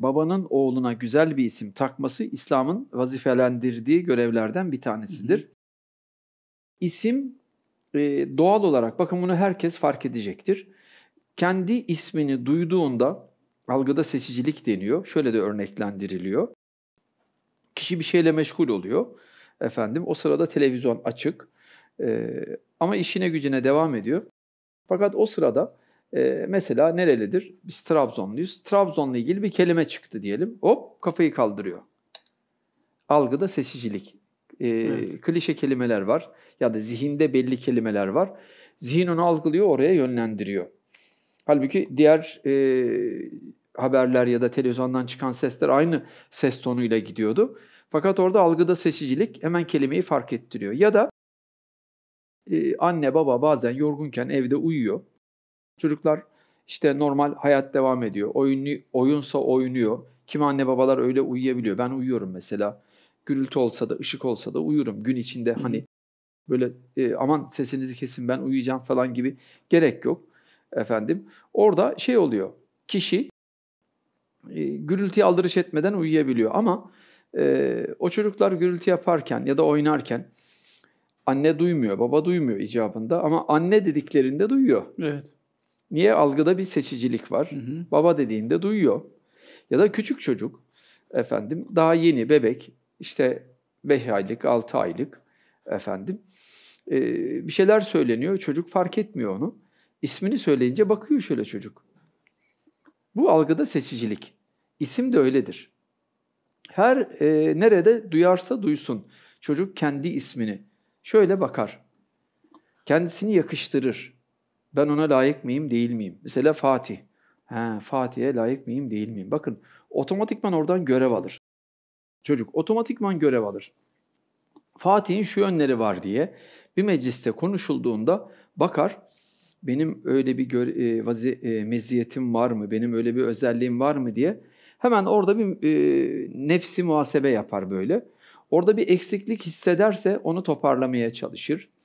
babanın oğluna güzel bir isim takması İslam'ın vazifelendirdiği görevlerden bir Hı hı. tanesidir. İsim doğal olarak, bakın bunu herkes fark edecektir. Kendi ismini duyduğunda algıda seçicilik deniyor. Şöyle de örneklendiriliyor. Kişi bir şeyle meşgul oluyor. Efendim, o sırada televizyon açık. Ama işine gücüne devam ediyor. Fakat o sırada mesela nerelidir? Biz Trabzonluyuz. Trabzon'la ilgili bir kelime çıktı diyelim. Hop, kafayı kaldırıyor. Algıda seçicilik. Evet. Klişe kelimeler var ya da zihinde belli kelimeler var. Zihin onu algılıyor, oraya yönlendiriyor. Halbuki diğer haberler ya da televizyondan çıkan sesler aynı ses tonuyla gidiyordu. Fakat orada algıda seçicilik hemen kelimeyi fark ettiriyor. Ya da anne baba bazen yorgunken evde uyuyor. Çocuklar işte normal hayat devam ediyor. Oyunsa oynuyor. Kimi anne babalar öyle uyuyabiliyor. Ben uyuyorum mesela. Gürültü olsa da, ışık olsa da uyurum. Gün içinde Hı hı. hani böyle aman sesinizi kesin ben uyuyacağım falan gibi gerek yok efendim. Orada şey oluyor. Kişi gürültüye aldırış etmeden uyuyabiliyor. Ama o çocuklar gürültü yaparken ya da oynarken anne duymuyor, baba duymuyor icabında ama anne dediklerinde duyuyor. Evet. Niye? Algıda bir seçicilik Hı var. hı. Baba dediğinde duyuyor. Ya da küçük çocuk, efendim, daha yeni bebek, işte 5 aylık, 6 aylık, efendim, bir şeyler söyleniyor, çocuk fark etmiyor onu. İsmini söyleyince bakıyor şöyle çocuk. Bu algıda seçicilik. İsim de öyledir. Her nerede duyarsa duysun, çocuk kendi ismini şöyle bakar, kendisini yakıştırır. Ben ona layık mıyım, değil miyim? Mesela Fatih. Fatih'e layık mıyım, değil miyim? Bakın, otomatikman oradan görev alır. Çocuk otomatikman görev alır. Fatih'in şu yönleri var diye bir mecliste konuşulduğunda bakar, benim öyle bir meziyetim var mı, benim öyle bir özelliğim var mı diye hemen orada bir nefsi muhasebe yapar böyle. Orada bir eksiklik hissederse onu toparlamaya çalışır.